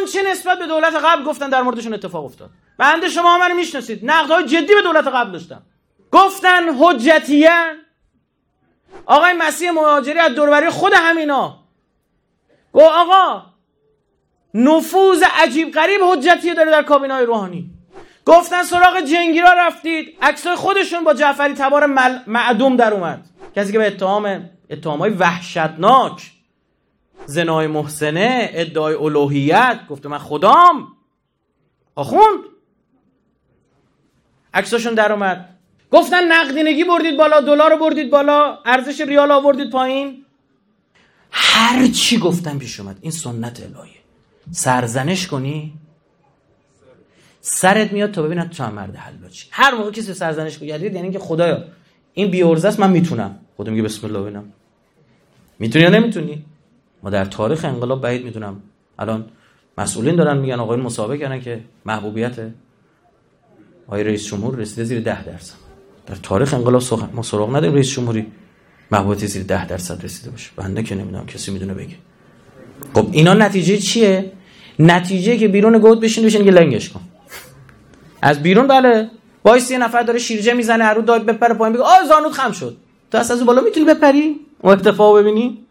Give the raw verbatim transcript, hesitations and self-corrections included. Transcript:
آنچه نسبت به دولت قبل گفتن در موردشون اتفاق افتاد. بنده شما من میشناسید، نقدهای جدی به دولت قبل داشتم. گفتن حجتیه. آقای مسیح مهاجری از دوربری خود همینا گفت آقا نفوذ عجیب غریب حجتیه داره در کابینه‌های روحانی. گفتن سراغ جنگیرا رفتید، عکسای خودشون با جعفری تبار مل... معدوم در اومد، کسی که به اتهام اتهامای وحشتناک، زنای محسنه، ادعای الوهیت، گفته من خدام، آخوند، عکساشون در اومد. گفتن نقدینگی بردید بالا، دلار رو بردید بالا، ارزش ریال آوردید پایین. هر چی گفتن پیش اومد. این سنت الهیه. سرزنش کنی سرت میاد تا ببینن تو هم مرد حلاجی. هر موقع کسی سرزنش کنی یعنی که خدایا این بی عرضه است، من میتونم. خدا میگه بسم الله ببینم میتونی یا نمیتونی. ما در تاریخ انقلاب بعید میدونم الان مسئولین دارن میگن آقایون مسابقه کردن که محبوبیت آقای رئیس جمهور رسیده زیر ده درصد. در تاریخ انقلاب ما سراغ نداریم رئیس جمهوری محبوبیت زیر ده درصد رسیده باشه. بنده که نمیدونم، کسی میدونه بگه. خب اینا نتیجه چیه؟ نتیجه که بیرون گود بشین بشین که لنگش کن. از بیرون بله وایس یه نفر داره شیرجه میزنه، هر رو داد بپره پایین بگه آ زانوت خم شد. تو اصلا از بالا میتونی بپری؟ اون اکتفاء ببینی؟